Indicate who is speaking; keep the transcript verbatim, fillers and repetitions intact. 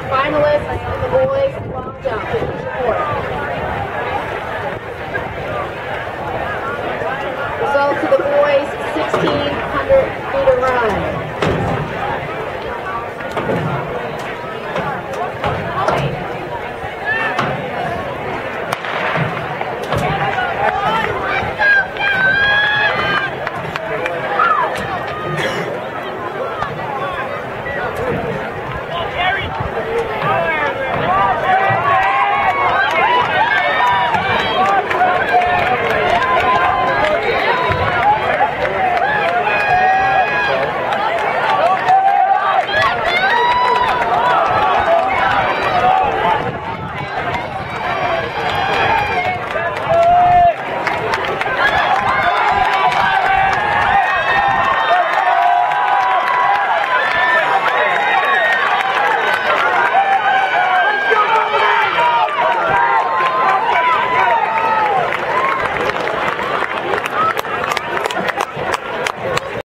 Speaker 1: finalists in the boys long jump. Finish report. Results of the boys sixteen hundred meter run.